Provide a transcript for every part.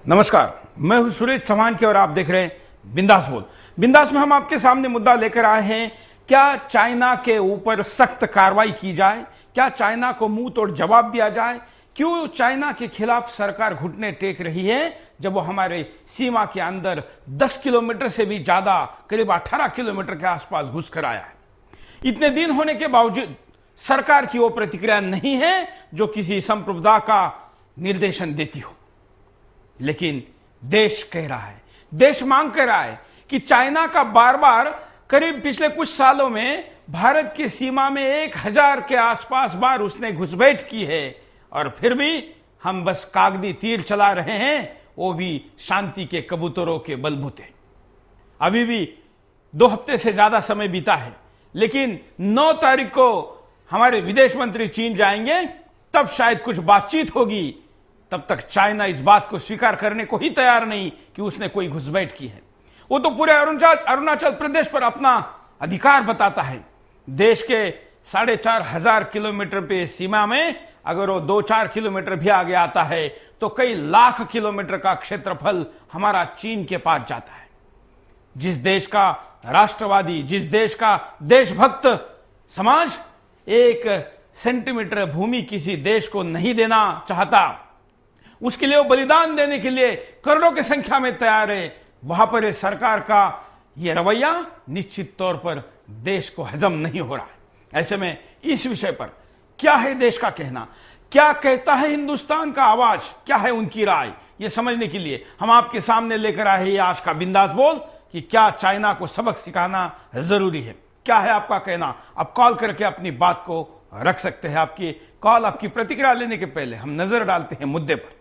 नमस्कार, मैं हूं सुरेश चौहान की और आप देख रहे हैं बिंदास बोल। बिंदास में हम आपके सामने मुद्दा लेकर आए हैं, क्या चाइना के ऊपर सख्त कार्रवाई की जाए, क्या चाइना को मुंह तोड़ जवाब दिया जाए, क्यों चाइना के खिलाफ सरकार घुटने टेक रही है जब वो हमारे सीमा के अंदर 10 किलोमीटर से भी ज्यादा, करीब 18 किलोमीटर के आसपास घुसकर आया है। इतने दिन होने के बावजूद सरकार की वो प्रतिक्रिया नहीं है जो किसी संप्रभुता का निर्देशन देती हो। लेकिन देश कह रहा है, देश मांग कर रहा है कि चाइना का बार बार करीब पिछले कुछ सालों में भारत की सीमा में 1000 के आसपास बार उसने घुसपैठ की है, और फिर भी हम बस कागदी तीर चला रहे हैं, वो भी शांति के कबूतरों के बलबूते। अभी भी 2 हफ्ते से ज्यादा समय बीता है, लेकिन 9 तारीख को हमारे विदेश मंत्री चीन जाएंगे, तब शायद कुछ बातचीत होगी। तब तक चाइना इस बात को स्वीकार करने को ही तैयार नहीं कि उसने कोई घुसपैठ की है। वो तो पूरे अरुणाचल प्रदेश पर अपना अधिकार बताता है। देश के 4500 किलोमीटर पे सीमा में अगर वो 2-4 किलोमीटर भी आगे आता है तो कई लाख किलोमीटर का क्षेत्रफल हमारा चीन के पास जाता है। जिस देश का राष्ट्रवादी, जिस देश का देशभक्त समाज 1 सेंटीमीटर भूमि किसी देश को नहीं देना चाहता, उसके लिए वो बलिदान देने के लिए करोड़ों की संख्या में तैयार है, वहां पर सरकार का यह रवैया निश्चित तौर पर देश को हजम नहीं हो रहा है। ऐसे में इस विषय पर क्या है देश का कहना, क्या कहता है हिंदुस्तान का आवाज, क्या है उनकी राय, यह समझने के लिए हम आपके सामने लेकर आए हैं आज का बिंदास बोल कि क्या चाइना को सबक सिखाना जरूरी है। क्या है आपका कहना? आप कॉल करके अपनी बात को रख सकते हैं। आपकी कॉल, आपकी प्रतिक्रिया लेने के पहले हम नजर डालते हैं मुद्दे पर।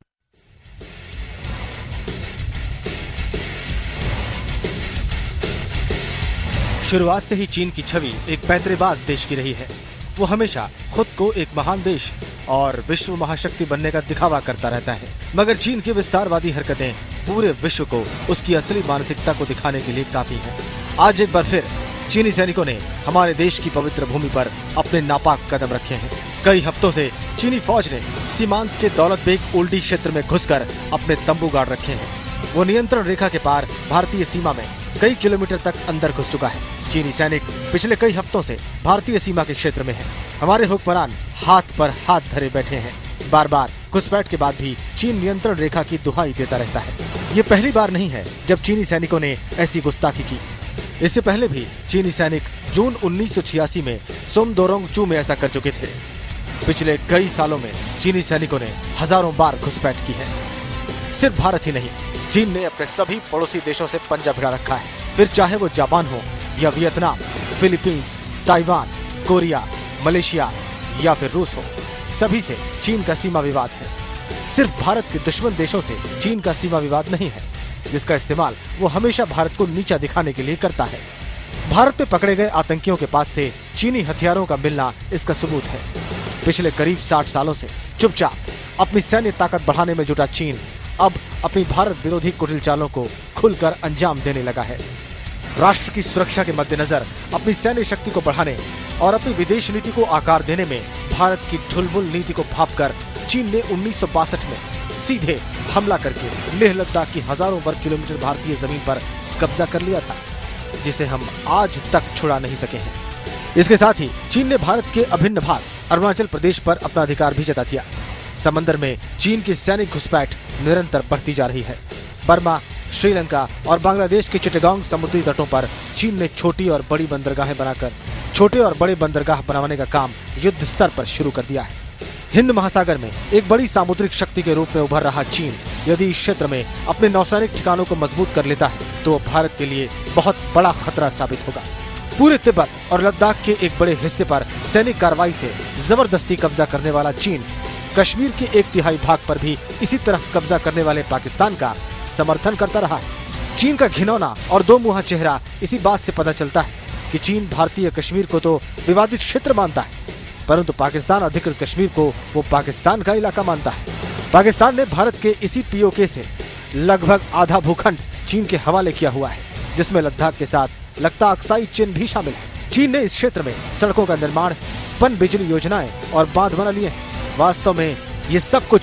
शुरुआत से ही चीन की छवि एक पैंतरेबाज देश की रही है। वो हमेशा खुद को एक महान देश और विश्व महाशक्ति बनने का दिखावा करता रहता है, मगर चीन की विस्तारवादी हरकतें पूरे विश्व को उसकी असली मानसिकता को दिखाने के लिए काफी है। आज एक बार फिर चीनी सैनिकों ने हमारे देश की पवित्र भूमि पर अपने नापाक कदम रखे हैं। कई हफ्तों से चीनी फौज ने सीमांत के दौलत बेग ओल्डी क्षेत्र में घुसकर अपने तंबू गाड़ रखे हैं। वो नियंत्रण रेखा के पार भारतीय सीमा में कई किलोमीटर तक अंदर घुस चुका है। चीनी सैनिक पिछले कई हफ्तों से भारतीय सीमा के क्षेत्र में है। हमारे हुक्मरान हाथ पर हाथ धरे बैठे हैं। बार बार घुसपैठ के बाद भी चीन नियंत्रण रेखा की दुहाई देता रहता है। ये पहली बार नहीं है जब चीनी सैनिकों ने ऐसी गुस्ताखी की। इससे पहले भी चीनी सैनिक जून 1986 में सोमदोरोंगचू में ऐसा कर चुके थे। पिछले कई सालों में चीनी सैनिकों ने हजारों बार घुसपैठ की है। सिर्फ भारत ही नहीं, चीन ने अपने सभी पड़ोसी देशों से पंजा भिड़ा रखा है। फिर चाहे वो जापान हो या Vietnam, Philippines, Taiwan, Korea, Malaysia या फिर रूस हो, सभी से चीन का सीमा विवाद है। सिर्फ भारत के दुश्मन देशों से चीन का सीमा विवाद नहीं है, जिसका इस्तेमाल वो हमेशा भारत को नीचा दिखाने के लिए करता है। भारत में पकड़े गए आतंकियों के पास से चीनी हथियारों का मिलना इसका सबूत है। पिछले करीब 60 सालों से चुपचाप अपनी सैन्य ताकत बढ़ाने में जुटा चीन अब अपनी भारत विरोधी कुटिल चालों को खुलकर अंजाम देने लगा है। राष्ट्र की सुरक्षा के मद्देनजर अपनी सैन्य शक्ति को बढ़ाने और अपनी विदेश नीति को आकार देने में भारत की ढुलमुल नीति को भांपकर चीन ने 1962 में सीधे हमला करके लेह लद्दाख की हजारों वर्ग किलोमीटर भारतीय जमीन पर कब्जा कर लिया था, जिसे हम आज तक छुड़ा नहीं सके हैं। इसके साथ ही चीन ने भारत के अभिन्न भाग अरुणाचल प्रदेश पर अपना अधिकार भी जता दिया। समंदर में चीन की सैनिक घुसपैठ निरंतर बढ़ती जा रही है। बर्मा, श्रीलंका और बांग्लादेश के चिटगांग समुद्री तटों पर चीन ने छोटी और बड़ी बंदरगाहें बनाकर छोटे और बड़े बंदरगाह बनाने का काम युद्ध स्तर पर शुरू कर दिया है। हिंद महासागर में एक बड़ी सामुद्रिक शक्ति के रूप में उभर रहा चीन यदि इस क्षेत्र में अपने नौसैनिक ठिकानों को मजबूत कर लेता है तो भारत के लिए बहुत बड़ा खतरा साबित होगा। पूरे तिब्बत और लद्दाख के एक बड़े हिस्से पर सैनिक कार्रवाई से जबरदस्ती कब्जा करने वाला चीन कश्मीर के 1/3 भाग पर भी इसी तरह कब्जा करने वाले पाकिस्तान का समर्थन करता रहा है। चीन का घिनौना और दो मुहा चेहरा इसी बात से पता चलता है कि चीन भारतीय कश्मीर को तो विवादित क्षेत्र मानता है, परंतु पाकिस्तान अधिकृत कश्मीर को वो पाकिस्तान का इलाका मानता है। पाकिस्तान ने भारत के इसी पीओके से लगभग आधा भूखंड चीन के हवाले किया हुआ है, जिसमें लद्दाख के साथ लगता अक्साई चिन्ह भी शामिल है। चीन ने इस क्षेत्र में सड़कों का निर्माण, पन बिजली योजनाएं और बांध बना लिए हैं। वास्तव में ये सब कुछ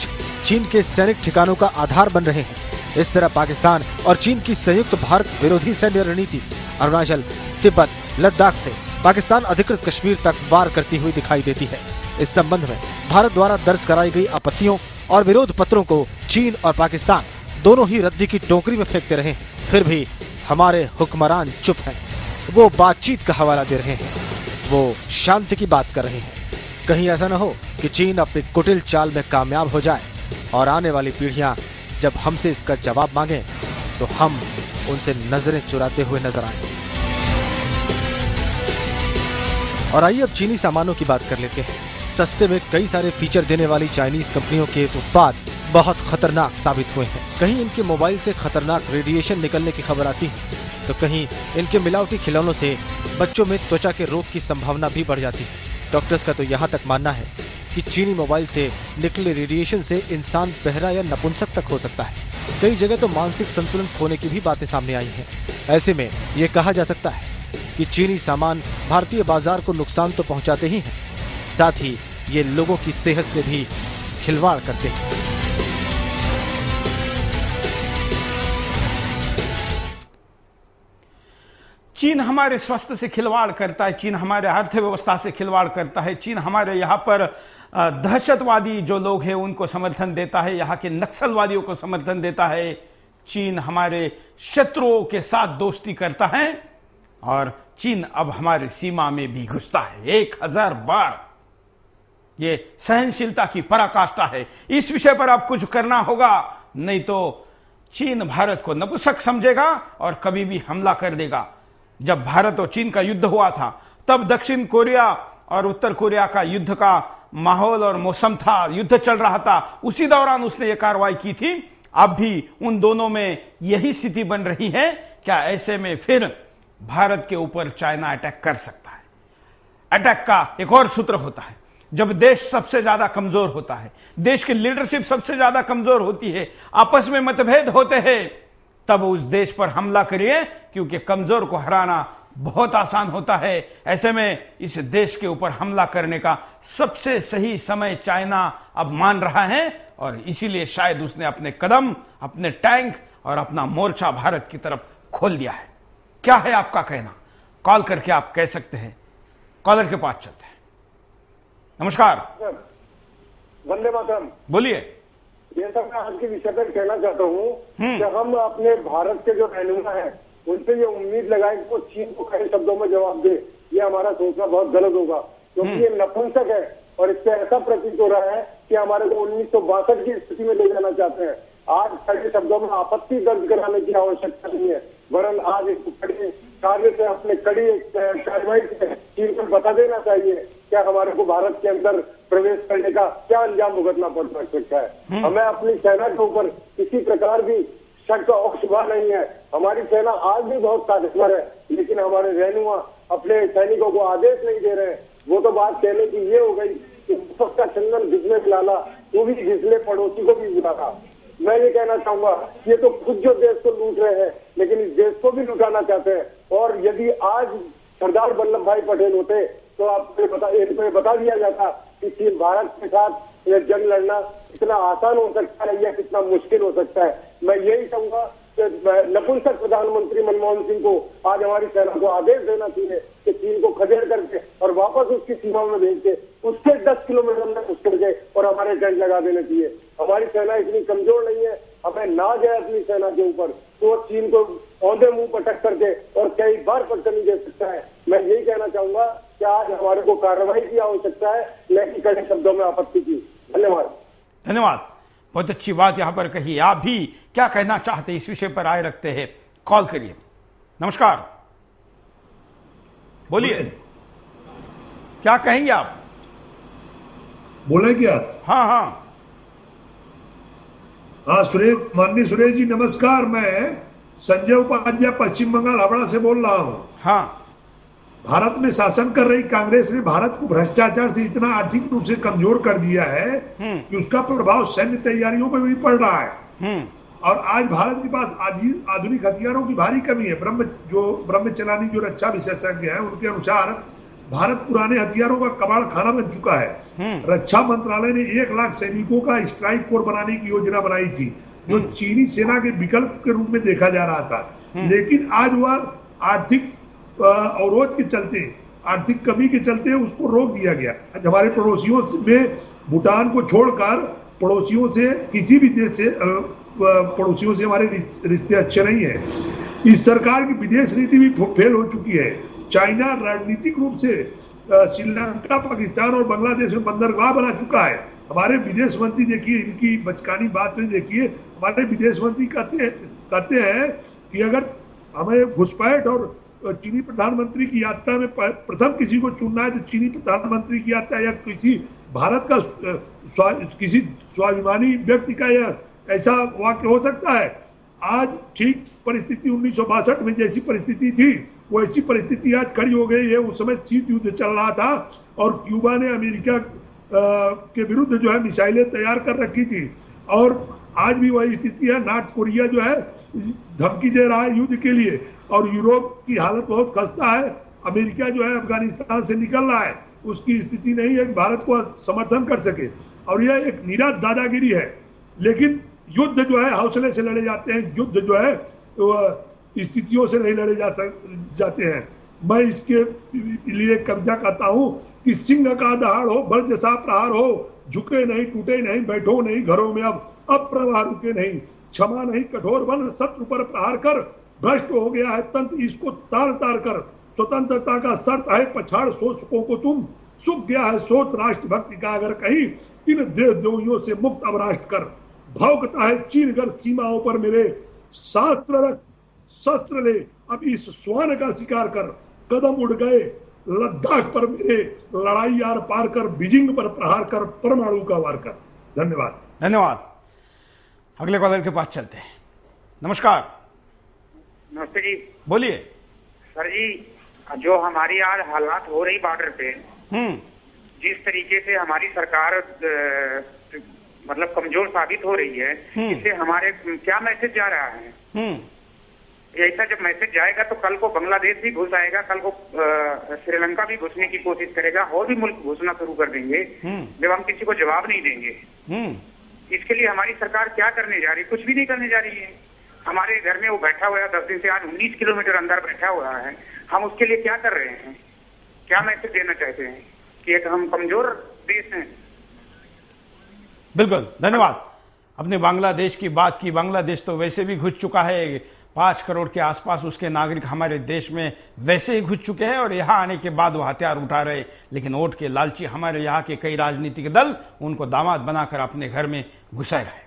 चीन के सैनिक ठिकानों का आधार बन रहे हैं। इस तरह पाकिस्तान और चीन की संयुक्त भारत विरोधी सैन्य रणनीति अरुणाचल, तिब्बत, लद्दाख से पाकिस्तान अधिकृत कश्मीर तक वार करती हुई दिखाई देती है। इस संबंध में भारत द्वारा दर्ज कराई गई आपत्तियों और विरोध पत्रों को चीन और पाकिस्तान दोनों ही रद्दी की टोकरी में फेंकते रहे हैं। फिर भी हमारे हुक्मरान चुप हैं। वो बातचीत का हवाला दे रहे हैं, वो शांति की बात कर रहे हैं। कहीं ऐसा न हो कि चीन अपनी कुटिल चाल में कामयाब हो जाए और आने वाली पीढ़ियां जब हमसे इसका जवाब मांगे तो हम उनसे नजरें चुराते हुए नजर आए। और आइए अब चीनी सामानों की बात कर लेते हैं। सस्ते में कई सारे फीचर देने वाली चाइनीज कंपनियों के उत्पाद बहुत खतरनाक साबित हुए हैं। कहीं इनके मोबाइल से खतरनाक रेडिएशन निकलने की खबर आती है, तो कहीं इनके मिलावटी खिलौनों से बच्चों में त्वचा के रोग की संभावना भी बढ़ जाती है। डॉक्टर्स का तो यहाँ तक मानना है कि चीनी मोबाइल से निकले रेडिएशन से इंसान बहरा या नपुंसक तक हो सकता है। कई जगह तो मानसिक संतुलन खोने की भी बातें सामने आई हैं। ऐसे में ये कहा जा सकता है कि चीनी सामान भारतीय बाजार को नुकसान तो पहुंचाते ही हैं, साथ ही ये लोगों की सेहत से भी खिलवाड़ करते हैं। चीन हमारे स्वास्थ्य से खिलवाड़ करता है, चीन हमारे अर्थव्यवस्था से खिलवाड़ करता है, चीन हमारे यहाँ पर दहशतवादी जो लोग हैं उनको समर्थन देता है, यहाँ के नक्सलवादियों को समर्थन देता है। चीन हमारे शत्रुओं के साथ दोस्ती करता है और चीन अब हमारी सीमा में भी घुसता है 1000 बार। ये सहनशीलता की पराकाष्ठा है। इस विषय पर अब कुछ करना होगा, नहीं तो चीन भारत को नपुंसक समझेगा और कभी भी हमला कर देगा। जब भारत और चीन का युद्ध हुआ था तब दक्षिण कोरिया और उत्तर कोरिया का युद्ध का माहौल और मौसम था, युद्ध चल रहा था, उसी दौरान उसने ये कार्रवाई की थी। अब भी उन दोनों में यही स्थिति बन रही है। क्या ऐसे में फिर भारत के ऊपर चाइना अटैक कर सकता है? अटैक का एक और सूत्र होता है, जब देश सबसे ज्यादा कमजोर होता है, देश की लीडरशिप सबसे ज्यादा कमजोर होती है, आपस में मतभेद होते हैं, तब उस देश पर हमला करिए, क्योंकि कमजोर को हराना बहुत आसान होता है। ऐसे में इस देश के ऊपर हमला करने का सबसे सही समय चाइना अब मान रहा है और इसीलिए शायद उसने अपने कदम, अपने टैंक और अपना मोर्चा भारत की तरफ खोल दिया है। क्या है आपका कहना? कॉल करके आप कह सकते हैं। कॉलर के पास चलते हैं। नमस्कार। वंदे मातरम। बोलिए। ये सब मैं आज के विषय पर कहना चाहता हूँ कि हम अपने भारत के जो रहनुमा है उनसे ये उम्मीद लगाएं कि वो चीन को कई शब्दों में जवाब दे, ये हमारा सोचना बहुत गलत होगा, क्योंकि ये नपुंसक है और इससे ऐसा प्रतीत हो रहा है कि हमारे को 1962 की स्थिति में ले जाना चाहते हैं। आज कड़े शब्दों में आपत्ति दर्ज कराने की आवश्यकता नहीं है, वरन आज एक कड़ी कार्य से अपने कड़ी कार्रवाई से चीन को बता देना चाहिए क्या हमारे को भारत के अंदर प्रवेश करने का क्या अंजाम भुगतना पड़ सकता है। हमें अपनी सेना के ऊपर किसी प्रकार भी शक और शुबा नहीं है। हमारी सेना आज भी बहुत ताकतवर है, लेकिन हमारे रहनुमा अपने सैनिकों को आदेश नहीं दे रहे हैं। वो तो बात कहने की ये हो गई कि सबका चंदन घिसले पिलाला, तू भी घिसले पड़ोसी को भी बुलाना। मैं ये कहना चाहूंगा, ये तो खुद जो देश को लूट रहे हैं, लेकिन इस देश को भी लुटाना चाहते हैं। और यदि आज सरदार वल्लभ भाई पटेल होते तो आपको बता दिया जाता कि भारत के साथ यह जंग लड़ना कितना आसान हो सकता है या कितना मुश्किल हो सकता है। मैं यही कहूंगा कि नपुंसक प्रधानमंत्री मनमोहन सिंह को आज हमारी सेना को आदेश देना चाहिए कि चीन को खदेड़ करके और वापस उसकी सीमा में भेज के उससे 10 किलोमीटर में घुस करके और हमारे टेंट लगा देने चाहिए। हमारी सेना इतनी कमजोर नहीं है, हमें ना जाए अपनी सेना के ऊपर तो चीन को औंधे मुंह पर टक्कर दे और कई बार पटकनी दे सकता है। मैं यही कहना चाहूंगा कि आज हमारे को कार्रवाई की आवश्यकता है, न कि कड़े शब्दों में आपत्ति की। धन्यवाद। धन्यवाद। बहुत अच्छी बात यहां पर कही। आप भी क्या कहना चाहते हैं इस विषय पर आए रखते हैं, कॉल करिए। नमस्कार, बोलिए, क्या कहेंगे आप? बोले क्या? हाँ हाँ हाँ, माननीय सुरेश जी नमस्कार। मैं संजय उपाध्याय पश्चिम बंगाल हावड़ा से बोल रहा हूँ। हाँ, भारत में शासन कर रही कांग्रेस ने भारत को भ्रष्टाचार से इतना आर्थिक रूप से कमजोर कर दिया है कि उसका प्रभाव सैन्य तैयारियों पर भी पड़ रहा है। और आज भारत के पास आधुनिक हथियारों की भारी कमी है। ब्रह्मचलानी जो रक्षा विशेषज्ञ हैं उनके अनुसार भारत पुराने हथियारों का कबाड़ खाना बन चुका है। रक्षा मंत्रालय ने 1 लाख सैनिकों का स्ट्राइक फोर्स बनाने की योजना बनाई थी, जो चीनी सेना के विकल्प के रूप में देखा जा रहा था। लेकिन आज वह आर्थिक अवरोध के चलते, आर्थिक कमी के चलते उसको रोक दिया गया। आज हमारे पड़ोसियों में भूटान को छोड़कर पड़ोसियों से, किसी भी देश से पड़ोसियों से हमारे रिश्ते अच्छे नहीं है। इस सरकार की विदेश नीति भी फेल हो चुकी है। चाइना राजनीतिक रूप से श्रीलंका, पाकिस्तान और बांग्लादेश में बंदरगाह बना चुका है। हमारे विदेश मंत्री देखिए, इनकी बचकानी बात में देखिए, हमारे विदेश मंत्री कहते हैं कि अगर हमें घुसपैठ और चीनी प्रधानमंत्री की यात्रा में प्रथम किसी को चुनना है तो चीनी प्रधानमंत्री की यात्रा या किसी भारत का किसी स्वाभिमानी व्यक्ति का या ऐसा वाक्य हो सकता है। आज ठीक परिस्थिति 1962 में जैसी परिस्थिति थी वैसी परिस्थिति आज खड़ी हो गई है। उस समय शीत युद्ध चल रहा था और क्यूबा ने अमेरिका के विरुद्ध जो है मिसाइलें तैयार कर रखी थी, और आज भी वही स्थिति है। नॉर्थ कोरिया जो है धमकी दे रहा है युद्ध के लिए, और यूरोप की हालत बहुत खस्ता है। अमेरिका जो है अफगानिस्तान से निकल रहा है, उसकी स्थिति नहीं है कि भारत को समर्थन कर सके, और यह एक निरा दादागिरी है। लेकिन युद्ध जो है हौसले से लड़े जाते हैं, युद्ध जो है स्थितियों से नहीं लड़े जाते हैं। मैं इसके लिए कब्जा करता हूं कि सिंह का दहाड़ हो, बल जैसा प्रहार हो, झुके नहीं, टूटे नहीं, बैठो नहीं घरों में, अब प्रवाह रुके नहीं, क्षमा नहीं कठोर बन, शत्रु पर प्रहार कर, भ्रष्ट हो गया है तंत्र इसको तार तार कर, स्वतंत्रता का शर्त है पछाड़ शोषकों को तुम, सुख गया है सोच राष्ट्र भक्ति का अगर कहीं, इन देहद्रोहियों से मुक्त अब राष्ट्र कर, भौंकता है चीरगर सीमाओं पर मेरे, शास्त्र रख शस्त्र ले अब इस श्वान का शिकार कर, कदम उड़ गए लद्दाख पर मेरे, लड़ाई आर पार कर, बीजिंग पर प्रहार कर, परमाणु का वार कर। धन्यवाद। धन्यवाद। अगले कॉलर के पास चलते हैं। नमस्कार। नमस्ते जी। बोलिए। सर जी, जो हमारी आज हालात हो रही बॉर्डर पे, जिस तरीके से हमारी सरकार मतलब कमजोर साबित हो रही है, इससे हमारे क्या मैसेज जा रहा है? ऐसा जब मैसेज जाएगा तो कल को बांग्लादेश भी घुस आएगा, कल को श्रीलंका भी घुसने की कोशिश करेगा, और भी मुल्क घुसना शुरू कर देंगे जब हम किसी को जवाब नहीं देंगे। इसके लिए हमारी सरकार क्या करने जा रही है? कुछ भी नहीं करने जा रही है। हमारे घर में वो बैठा हुआ है 10 दिन से, आज 19 किलोमीटर अंदर बैठा हुआ है। हम उसके लिए क्या कर रहे हैं? क्या मैसेज देना चाहते हैं कि एक हम कमजोर देश हैं? बिल्कुल, धन्यवाद। अपने बांग्लादेश की बात की। बांग्लादेश तो वैसे भी घुस चुका है, 5 करोड़ के आसपास उसके नागरिक हमारे देश में वैसे ही घुस चुके हैं, और यहाँ आने के बाद वो हथियार उठा रहे। लेकिन वोट के लालची हमारे यहाँ के कई राजनीतिक दल उनको दामाद बनाकर अपने घर में घुसाए रहे।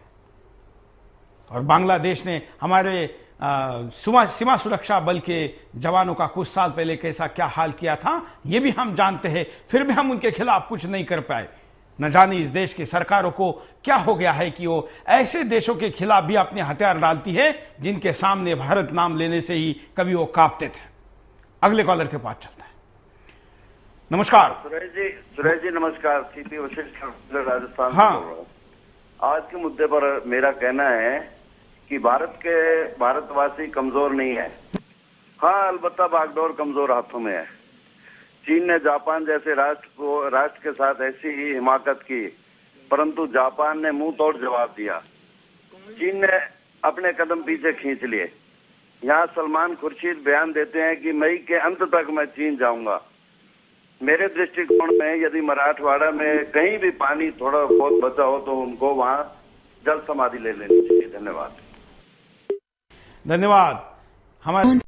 और बांग्लादेश ने हमारे सीमा सुरक्षा बल के जवानों का कुछ साल पहले कैसा क्या हाल किया था, ये भी हम जानते हैं। फिर भी हम उनके खिलाफ कुछ नहीं कर पाए। न जाने इस देश की सरकारों को क्या हो गया है कि वो ऐसे देशों के खिलाफ भी अपने हथियार डालती है जिनके सामने भारत नाम लेने से ही कभी वो कांपते थे। अगले कॉलर के पास चलते हैं। नमस्कार। सुरेश जी नमस्कार। सीपी वशिष्ठ राजस्थान से हाँ। बोल रहा हूँ। आज के मुद्दे पर मेरा कहना है कि भारतवासी कमजोर नहीं है। हाँ, अलबत्ता बागडोर कमजोर हाथों में है। चीन ने जापान जैसे राष्ट्र के साथ ऐसी ही हिमाकत की, परंतु जापान ने मुंह तोड़ जवाब दिया। चीन ने अपने कदम पीछे खींच लिए। यहाँ सलमान खुर्शीद बयान देते हैं कि मई के अंत तक मैं चीन जाऊंगा। मेरे दृष्टिकोण में यदि मराठवाड़ा में कहीं भी पानी थोड़ा बहुत बचा हो तो उनको वहां जल समाधि ले लेनी चाहिए। धन्यवाद। धन्यवाद। हमारे